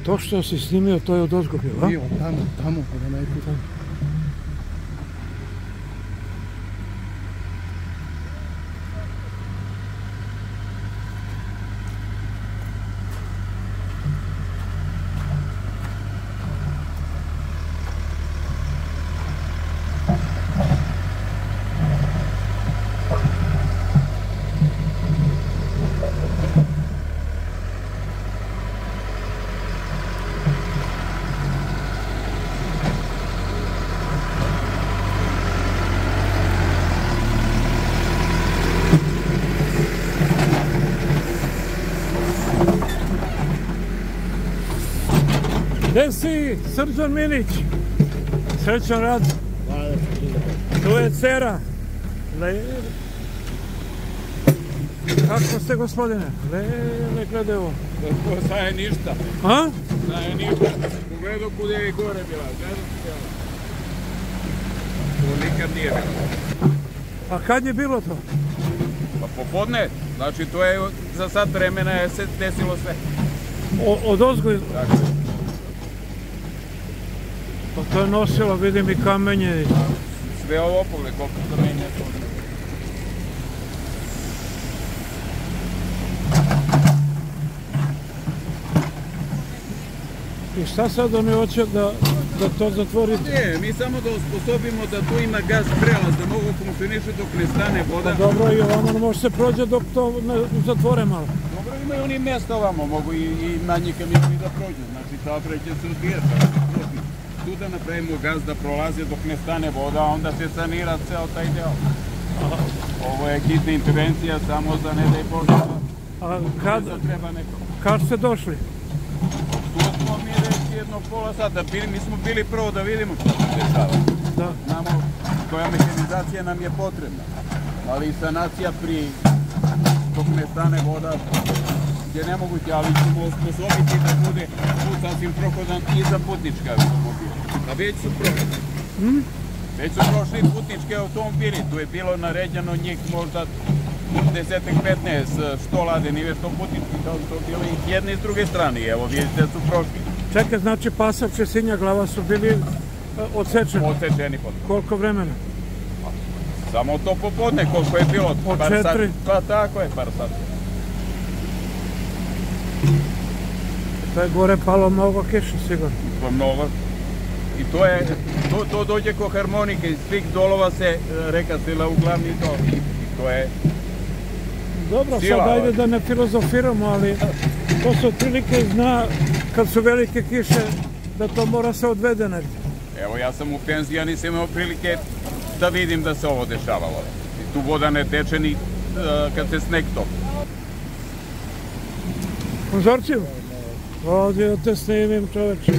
To što si snimio, to je od ozgo bilo, a? Bio, tamo, kod onaj put. Gde si, Srđan Minić? Srećan rad. Tu je Cera. Kako ste, gospodine? Ne gledaj ovo. Sad je ništa. A? Sad je ništa. Pogledao kude je gore bila. To nikad nije bilo. A kad je bilo to? Pa popodne. Znači to je za sat vremena je se desilo sve. Od ozgo? Tako je. Pa to je nosilo, vidim i kamenje. Sve ovo pogled, koliko kamenja to. I šta sad oni hoće da to zatvorite? Ne, mi samo da osposobimo da tu ima gaz prelaz, da mogu funkcioniše dok ne stane voda. Pa dobro, i ovamo može se prođe dok to zatvore malo. Dobro, imaju oni mjesta ovamo, mogu i manji kamioni da prođu, znači tabra će se odbijati. Tu da napravimo gaz da prolazi dok ne stane voda, onda se sanira ceo taj deo. Ovo je hitna intervencija samo za ne daj Bože. A kad ste došli? Tu smo mi reći jedno pola sata, mi smo bili prvo da vidimo što se dešava. Znamo koja mehanizacija nam je potrebna, ali i sanacija dok ne stane voda je nemoguće, ali ćemo osposobiti da bude put sasvim prohodan i za putničke automobile. A već su prošli. Već su prošli putničke automobili, tu je bilo naređeno njih možda 10-15 što ladeni, što putničkih automobila i s jedne i s druge strane. Evo vidite su prošli. Čekaj, znači Pasavče, Sinja Glava su bili odsečeni? Odsečeni potpuno. Koliko vremena? Samo to popodne, koliko je bilo. Od 4? Pa tako je, par sati. To je gore palo mnogo kiša, sigurno. To je mnogo. I to dođe ko harmonike, iz svih dolova se reka slila u glavni dol. I to je dobro, sad ajde da ne filozofiramo, ali to se otprilike zna kad su velike kiše da to mora se odvede negdje. Evo, ja sam u penziji, ja nisam imao prilike da vidim da se ovo dešavalo. I tu voda ne teče ni kad se sneg topi. Konzorciju? Ovdje te snimim, čoveče.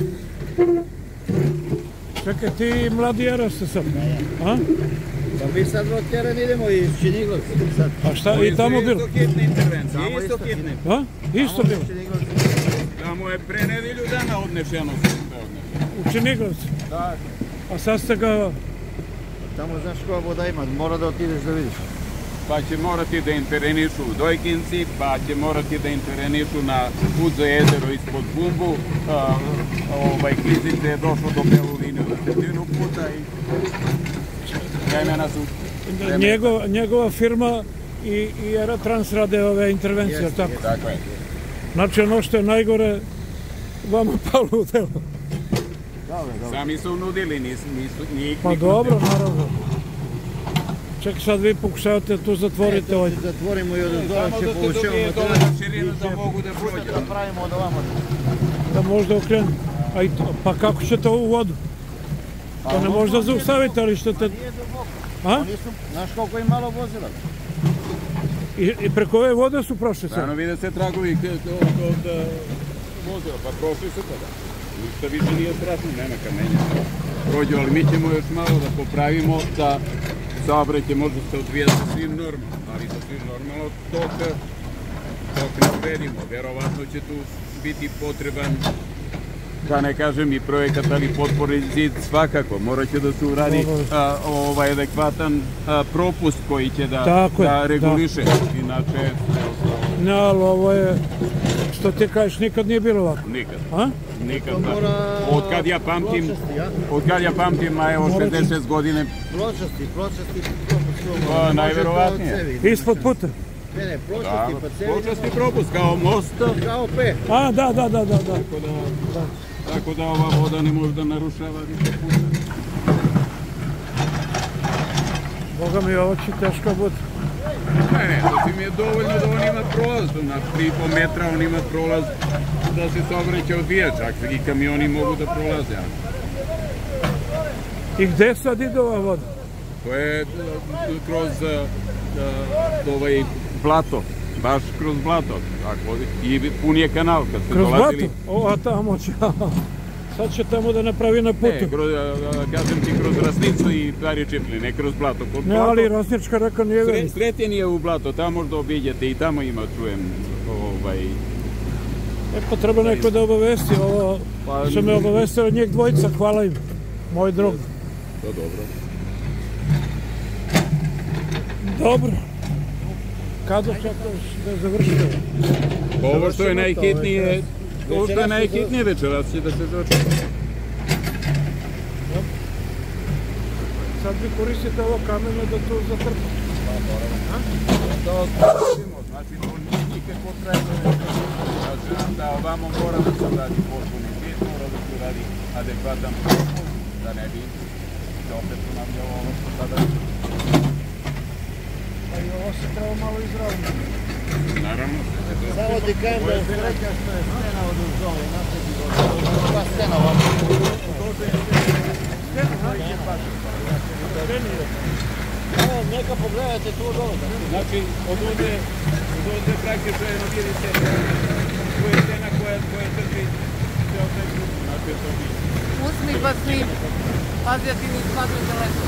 Čekaj, ti mladi jaraste sad. A? Pa mi sad od teren idemo iz Činiglovca. A šta, i tamo bilo? Isto hitne intervencije, isto hitne. A? Isto bilo? Tamo je pre nedelju dana odnešeno sve. U Činiglovcu? Da. A sad ste ga... Tamo znaš koja voda ima, mora da otiđeš da vidiš. Pa će morati da intervenišu Dojkinci, pa će morati da intervenišu na put za jezero ispod Bumbu. Klizice je došlo do belu liniju na sredinu puta i vremena su... Njegova firma i Aerotrans rade ove intervencije, tako? Tako je. Znači ono što je najgore, vama palo u delo. Sami su nudili, njih... Pa dobro, naravno. Čekaj, sad vi pokušavate tu zatvoriti ovaj... Zatvorimo i od dole će povučemo širinu da mogu da prođe. Da pravimo od ovamo. Da možda okrenu. Pa kako ćete u vodu? To ne možda zaustaviti, ali što te... A? Znaš koliko je malo vozila? I preko ove vode su prošli sad? Stvarno vide se tragovi od vozila, pa prošli su tada. Ništa više nije strašno, nema kamenja. Prođu, ali mi ćemo još malo da popravimo da saobraćaj može se odvijati sasvim normalno, ali sasvim normalno dok ne uredimo. Verovatno će tu biti potreban, da ne kažem i projekat, ali potporni zid svakako. Morat će da se uradi adekvatan propust koji će da reguliše. Inače... Ne, ali ovo je, što ti kažeš, nikad nije bilo ovako. Nikad. A? Nikad. Od kad ja pamtim, a evo 60 godine. Pločasti. Najverovatnije. Ispod puta? Ne, pločasti pa cevi. Pločasti propust, kao most. Kao peh. A, da. Tako da ova voda ne može da narušava više puta. Boga mi, ovo će teško bude. Ne, to ti mi je dovoljno da on ima prolaz, na 3,5 metra on ima prolaz da se saobraćaj odvija, čak i kamioni mogu da prolaze. I gde sad ide ova voda? To je kroz ovaj blato, baš kroz blato, tako, i pun je kanal kad se dolazili. Kroz blato? O, a tamo će, sad će tamo da napravi na putu. Ne, kažem ti kroz Rasnicu i Stari Čepljin, ne kroz blato. Ne, ali Rasnička reka nije velika. Sreten je u blato, tamo možda obiđete i tamo ima, čujem, Pa treba neko da obavesti, ovo što me obavestilo njih dvojica, hvala im, moj drug. To dobro. Dobro. Kada čekaš da završite? Ovo što je najhitnije, večeras će da se završi. Sad vi koristite ovo kameno da to zatrpate. Znači, to nije nikakvo trajno. Znači, da ovamo mora da se radi potpunitet, mora da se radi adekvatan propust, da ne bi se opet ponavljalo ovo što sada. Pa i ovo se treba malo izraviti. Naravno. Samo ti kažem da je sreća što je stena od uzove, napred i gotovo. Ova stena ovako. Neka pogledajte tu dole. Znači, od ovdje praktično jedno vidite, tu je stena koja trži sve opet na petovi. Uzmi pa snim, pazi da ti mi spadne telefon.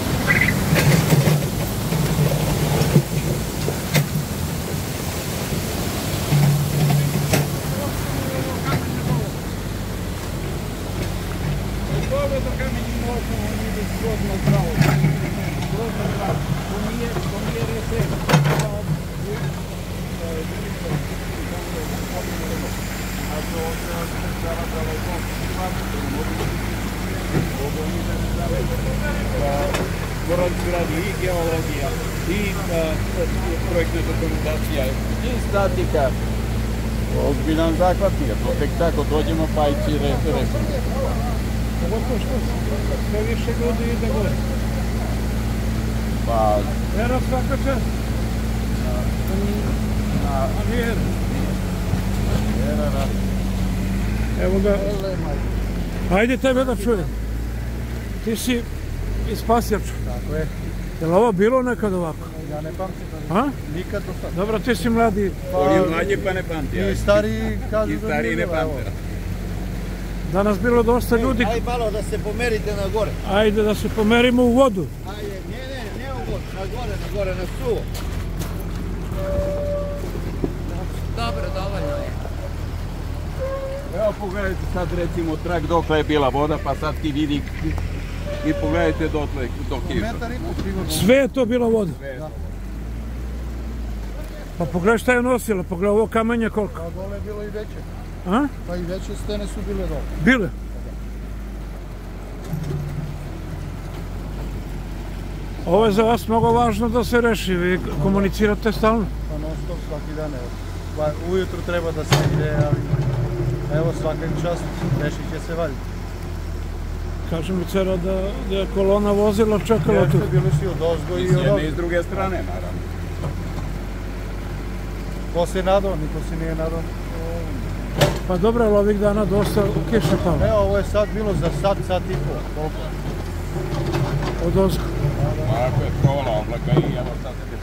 Ovo do kamenjim osnovom, on ide skrodno zdravo. To nije rješenje. A to se zaradalo u tom gradi i geologija, i projektna dokumentacija, i statika. Ozbiljan zahvat je, to tek tako dođemo pa i će rešiti. Pogotovo što sve više ljudi ide gore. Pa... Era svaka čast. A nije Era. Evo ga. Ajde tebe da čujem. Ti si iz Pasjača. Tako je. Je li ovo bilo nekad ovako? Ja ne pamtim. Nikad do sad. Dobro, ti si mladi. On je mlađi pa ne pamti. I stariji kažu da nije ne pamte. Danas bilo dosta ljudi. Ajde malo da se pomerite na gore. Ajde da se pomerimo u vodu. Ajde, ne u vodu, na gore, na suvo. Dobro, dovoljno je. Evo pogledajte sad recimo trak dokle je bila voda, pa sad ti vidi i pogledajte dotle dok je išlo. Sve je to bila voda? Pa pogledaj šta je nosila, pogledaj ovo kamenje koliko. A dole je bilo i veće. A? Pa i veće stene su bile dole. Bile? Ovo je za vas mnogo važno da se reši, vi komunicirate stalno? Pa non stop svaki dan, evo. Ujutru treba da se ide, ali evo svakak čast, rešit će se valjiti. Kaže mi cera da je kolona vozila čekala tu. Jeste, bili si od ozgo i od ozgo. I s druge strane, naravno. Ko se nadao, niko se nije nadao. Pa dobro, ali ovih dana dosta kiše palo. Evo, ovo je sad bilo za sat i pol. Od ozgo. Ako je provala oblaka i evo sad se